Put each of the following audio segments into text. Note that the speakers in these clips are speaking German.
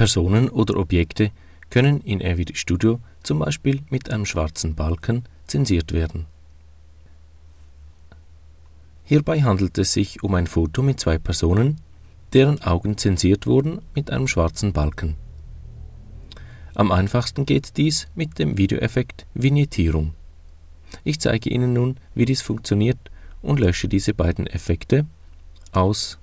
Personen oder Objekte können in Avid Studio zum Beispiel mit einem schwarzen Balken zensiert werden. Hierbei handelt es sich um ein Foto mit zwei Personen, deren Augen zensiert wurden mit einem schwarzen Balken. Am einfachsten geht dies mit dem Videoeffekt Vignettierung. Ich zeige Ihnen nun, wie dies funktioniert und lösche diese beiden Effekte aus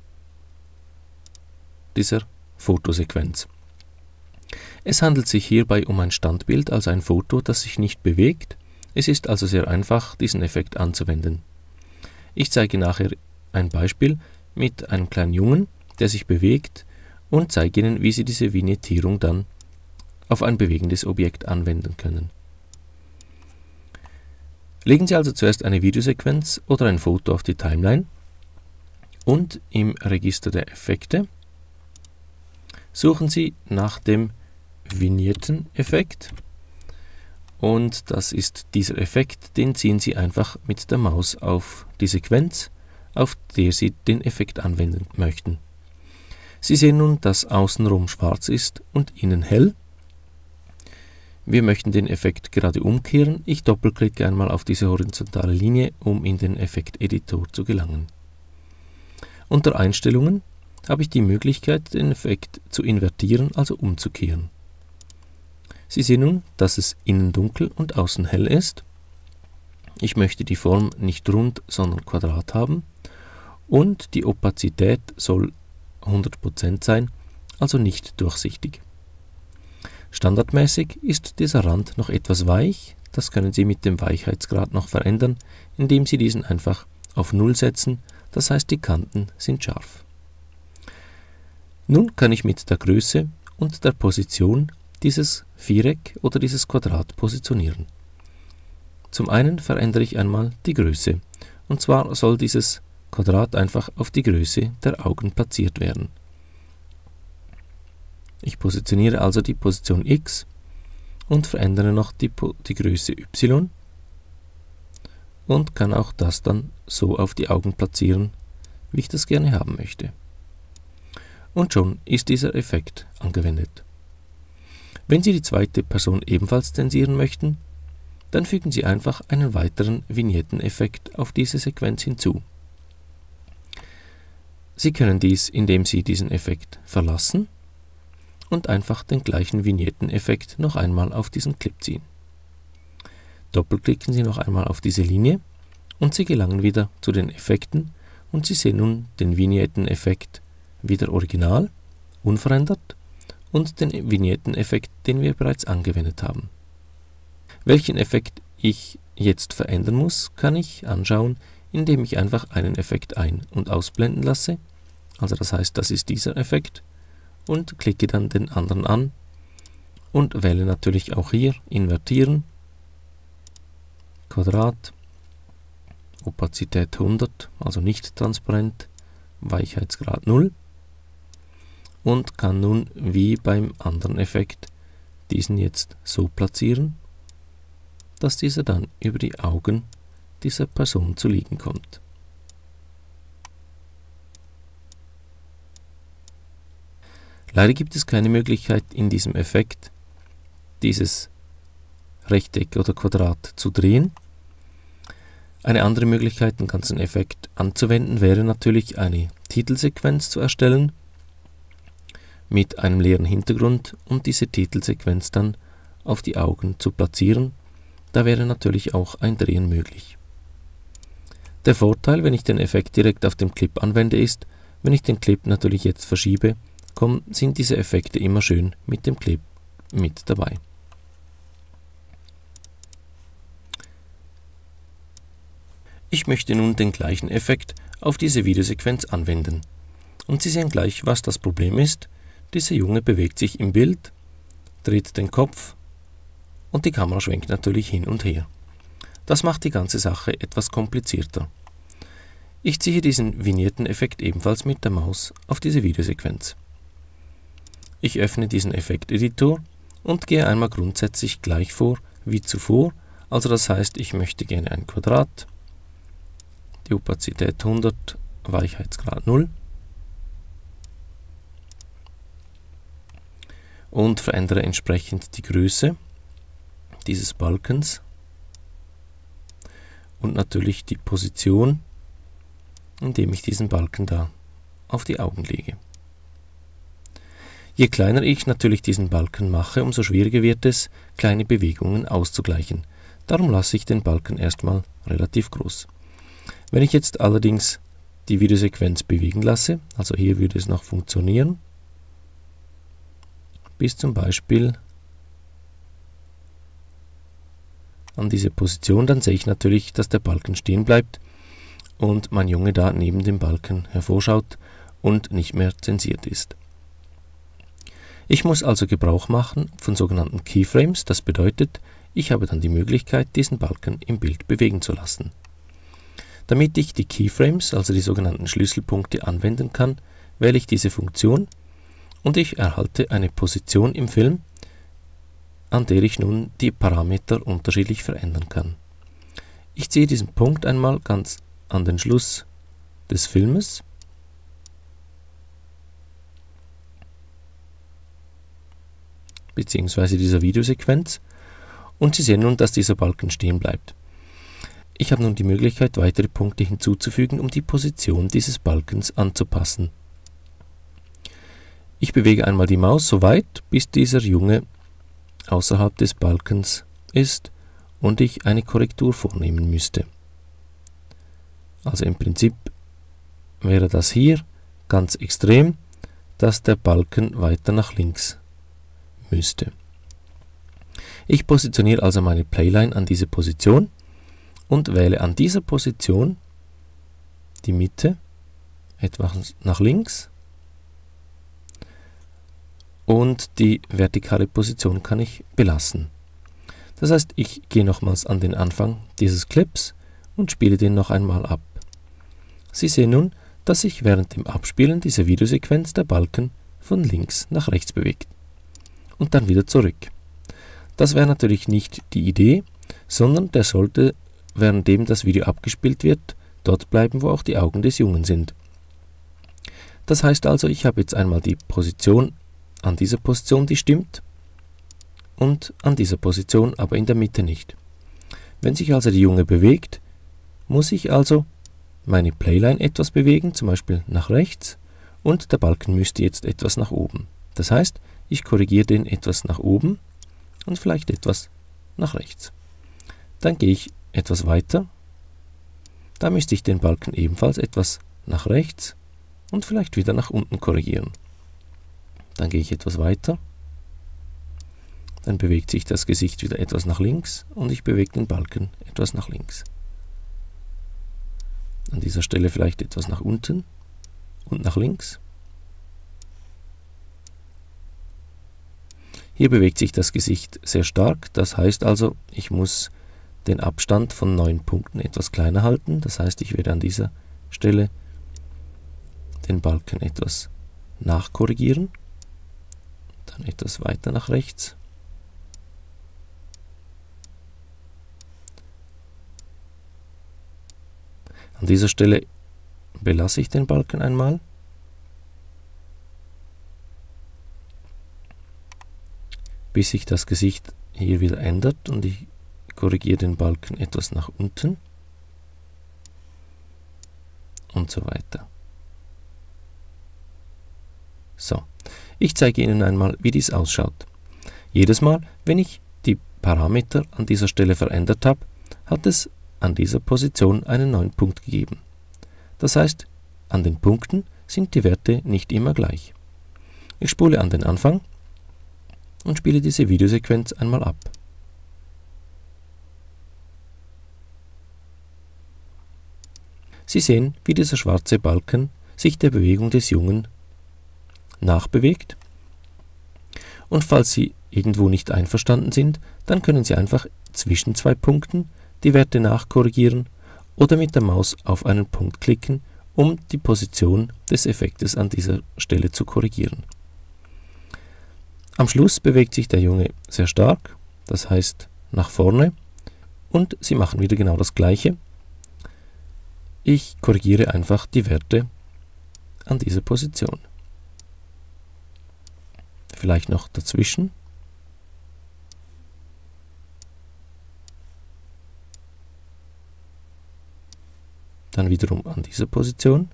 dieser Fotosequenz. Es handelt sich hierbei um ein Standbild, also ein Foto, das sich nicht bewegt. Es ist also sehr einfach, diesen Effekt anzuwenden. Ich zeige nachher ein Beispiel mit einem kleinen Jungen, der sich bewegt, und zeige Ihnen, wie Sie diese Vignettierung dann auf ein bewegendes Objekt anwenden können. Legen Sie also zuerst eine Videosequenz oder ein Foto auf die Timeline und im Register der Effekte suchen Sie nach dem Vignetten-Effekt, und das ist dieser Effekt, den ziehen Sie einfach mit der Maus auf die Sequenz, auf der Sie den Effekt anwenden möchten. Sie sehen nun, dass außenrum schwarz ist und innen hell. Wir möchten den Effekt gerade umkehren. Ich doppelklicke einmal auf diese horizontale Linie, um in den Effekteditor zu gelangen. Unter Einstellungen habe ich die Möglichkeit, den Effekt zu invertieren, also umzukehren. Sie sehen nun, dass es innen dunkel und außen hell ist. Ich möchte die Form nicht rund, sondern Quadrat haben, und die Opazität soll 100% sein, also nicht durchsichtig. Standardmäßig ist dieser Rand noch etwas weich. Das können Sie mit dem Weichheitsgrad noch verändern, indem Sie diesen einfach auf 0 setzen, das heißt, die Kanten sind scharf. Nun kann ich mit der Größe und der Position dieses Viereck oder dieses Quadrat positionieren. Zum einen verändere ich einmal die Größe, und zwar soll dieses Quadrat einfach auf die Größe der Augen platziert werden. Ich positioniere also die Position X und verändere noch die Größe Y und kann auch das dann so auf die Augen platzieren, wie ich das gerne haben möchte. Und schon ist dieser Effekt angewendet. Wenn Sie die zweite Person ebenfalls zensieren möchten, dann fügen Sie einfach einen weiteren Vignetteneffekt auf diese Sequenz hinzu. Sie können dies, indem Sie diesen Effekt verlassen und einfach den gleichen Vignetteneffekt noch einmal auf diesen Clip ziehen. Doppelklicken Sie noch einmal auf diese Linie und Sie gelangen wieder zu den Effekten, und Sie sehen nun den Vignetteneffekt wieder original, unverändert, und den Vignetteneffekt, den wir bereits angewendet haben. Welchen Effekt ich jetzt verändern muss, kann ich anschauen, indem ich einfach einen Effekt ein- und ausblenden lasse. Also das heißt, das ist dieser Effekt, und klicke dann den anderen an und wähle natürlich auch hier Invertieren, Quadrat, Opazität 100, also nicht transparent, Weichheitsgrad 0, und kann nun wie beim anderen Effekt diesen jetzt so platzieren, dass dieser dann über die Augen dieser Person zu liegen kommt. Leider gibt es keine Möglichkeit, in diesem Effekt dieses Rechteck oder Quadrat zu drehen. Eine andere Möglichkeit, den ganzen Effekt anzuwenden, wäre natürlich eine Titelsequenz zu erstellen mit einem leeren Hintergrund und diese Titelsequenz dann auf die Augen zu platzieren. Da wäre natürlich auch ein Drehen möglich. Der Vorteil, wenn ich den Effekt direkt auf dem Clip anwende, ist, wenn ich den Clip natürlich jetzt verschiebe, sind diese Effekte immer schön mit dem Clip mit dabei. Ich möchte nun den gleichen Effekt auf diese Videosequenz anwenden. Und Sie sehen gleich, was das Problem ist. Dieser Junge bewegt sich im Bild, dreht den Kopf und die Kamera schwenkt natürlich hin und her. Das macht die ganze Sache etwas komplizierter. Ich ziehe diesen Vignetteneffekt ebenfalls mit der Maus auf diese Videosequenz. Ich öffne diesen Effekteditor und gehe einmal grundsätzlich gleich vor wie zuvor. Also das heißt, ich möchte gerne ein Quadrat, die Opazität 100, Weichheitsgrad 0. und verändere entsprechend die Größe dieses Balkens und natürlich die Position, indem ich diesen Balken da auf die Augen lege. Je kleiner ich natürlich diesen Balken mache, umso schwieriger wird es, kleine Bewegungen auszugleichen. Darum lasse ich den Balken erstmal relativ groß. Wenn ich jetzt allerdings die Videosequenz bewegen lasse, also hier würde es noch funktionieren, bis zum Beispiel an diese Position, dann sehe ich natürlich, dass der Balken stehen bleibt und mein Junge da neben dem Balken hervorschaut und nicht mehr zensiert ist. Ich muss also Gebrauch machen von sogenannten Keyframes, das bedeutet, ich habe dann die Möglichkeit, diesen Balken im Bild bewegen zu lassen. Damit ich die Keyframes, also die sogenannten Schlüsselpunkte, anwenden kann, wähle ich diese Funktion und ich erhalte eine Position im Film, an der ich nun die Parameter unterschiedlich verändern kann. Ich ziehe diesen Punkt einmal ganz an den Schluss des Filmes bzw. dieser Videosequenz und Sie sehen nun, dass dieser Balken stehen bleibt. Ich habe nun die Möglichkeit, weitere Punkte hinzuzufügen, um die Position dieses Balkens anzupassen. Ich bewege einmal die Maus so weit, bis dieser Junge außerhalb des Balkens ist und ich eine Korrektur vornehmen müsste. Also im Prinzip wäre das hier ganz extrem, dass der Balken weiter nach links müsste. Ich positioniere also meine Playline an diese Position und wähle an dieser Position die Mitte etwas nach links und die vertikale Position kann ich belassen. Das heißt, ich gehe nochmals an den Anfang dieses Clips und spiele den noch einmal ab. Sie sehen nun, dass sich während dem Abspielen dieser Videosequenz der Balken von links nach rechts bewegt und dann wieder zurück. Das wäre natürlich nicht die Idee, sondern der sollte, währenddem das Video abgespielt wird, dort bleiben, wo auch die Augen des Jungen sind. Das heißt also, ich habe jetzt einmal die Position an dieser Position, die stimmt, und an dieser Position, aber in der Mitte nicht. Wenn sich also der Junge bewegt, muss ich also meine Playline etwas bewegen, zum Beispiel nach rechts, und der Balken müsste jetzt etwas nach oben. Das heißt, ich korrigiere den etwas nach oben und vielleicht etwas nach rechts. Dann gehe ich etwas weiter. Da müsste ich den Balken ebenfalls etwas nach rechts und vielleicht wieder nach unten korrigieren. Dann gehe ich etwas weiter. Dann bewegt sich das Gesicht wieder etwas nach links und ich bewege den Balken etwas nach links. An dieser Stelle vielleicht etwas nach unten und nach links. Hier bewegt sich das Gesicht sehr stark, das heißt also, ich muss den Abstand von 9 Punkten etwas kleiner halten. Das heißt, ich werde an dieser Stelle den Balken etwas nachkorrigieren, dann etwas weiter nach rechts. An dieser Stelle belasse ich den Balken einmal. Bis sich das Gesicht hier wieder ändert und ich korrigiere den Balken etwas nach unten und so weiter. So, ich zeige Ihnen einmal, wie dies ausschaut. Jedes Mal, wenn ich die Parameter an dieser Stelle verändert habe, hat es an dieser Position einen neuen Punkt gegeben. Das heißt, an den Punkten sind die Werte nicht immer gleich. Ich spule an den Anfang und spiele diese Videosequenz einmal ab. Sie sehen, wie dieser schwarze Balken sich der Bewegung des Jungen nachbewegt. Und falls Sie irgendwo nicht einverstanden sind, dann können Sie einfach zwischen 2 Punkten die Werte nachkorrigieren oder mit der Maus auf einen Punkt klicken, um die Position des Effektes an dieser Stelle zu korrigieren. Am Schluss bewegt sich der Junge sehr stark, das heißt nach vorne, und Sie machen wieder genau das Gleiche. Ich korrigiere einfach die Werte an dieser Position. vielleicht noch dazwischen. Dann wiederum an dieser Position.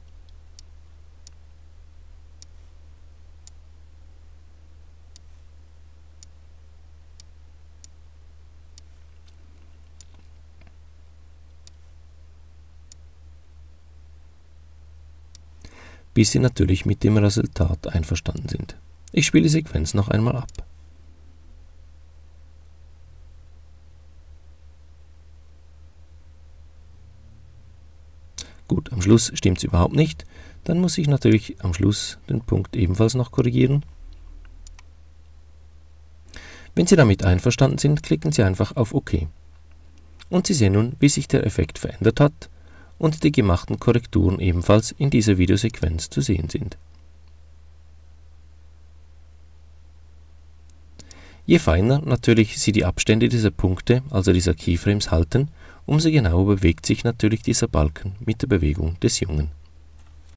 Bis Sie natürlich mit dem Resultat einverstanden sind. Ich spiele die Sequenz noch einmal ab. Gut, am Schluss stimmt es überhaupt nicht. Dann muss ich natürlich am Schluss den Punkt ebenfalls noch korrigieren. Wenn Sie damit einverstanden sind, klicken Sie einfach auf OK. Und Sie sehen nun, wie sich der Effekt verändert hat und die gemachten Korrekturen ebenfalls in dieser Videosequenz zu sehen sind. Je feiner natürlich Sie die Abstände dieser Punkte, also dieser Keyframes, halten, umso genauer bewegt sich natürlich dieser Balken mit der Bewegung des Jungen.